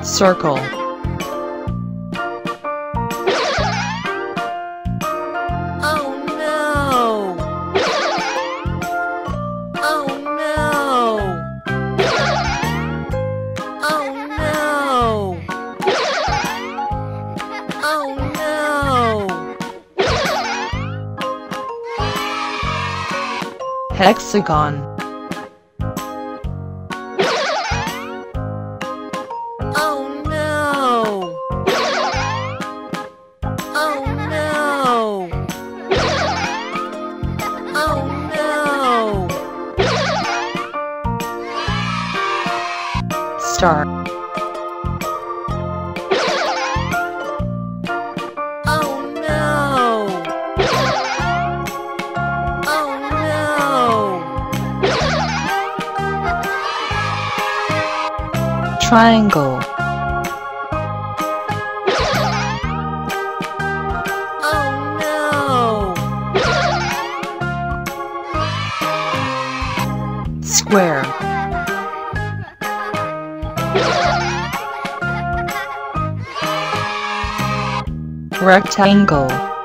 Circle. Oh no! Oh no! Oh no! Oh no! Hexagon. Oh no! Oh no! Oh no! Star. Oh no! Oh no! Triangle. Oh no! Square. Rectangle.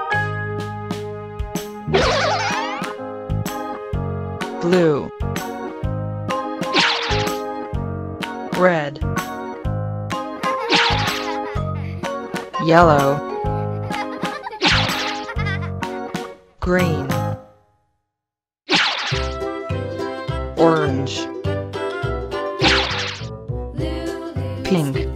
Blue. Red. Yellow. Green. Orange. Pink.